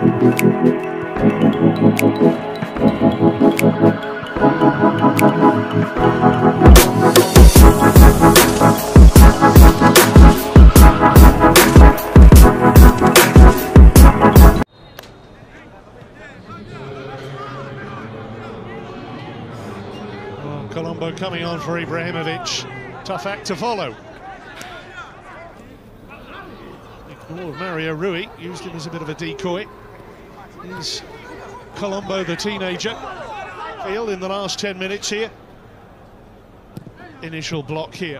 Colombo coming on for Ibrahimovic. Tough act to follow. Ignored Mario Rui, used him as a bit of a decoy. Is Colombo, the teenager, feel in the last 10 minutes here. Initial block here.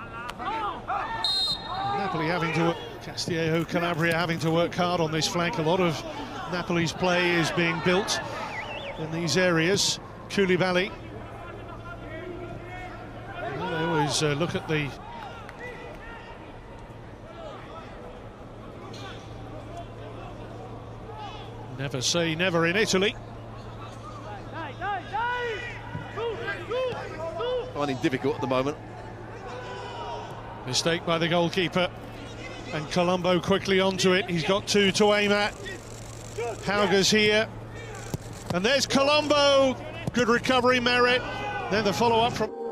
Napoli having to, Castillejo Calabria having to work hard on this flank. A lot of Napoli's play is being built in these areas. Koulibaly. They always look at the never say never in Italy. Finding difficult at the moment. Mistake by the goalkeeper, and Colombo quickly onto it. He's got two to aim at. Hauger's here, and there's Colombo. Good recovery, Merit. Then the follow-up from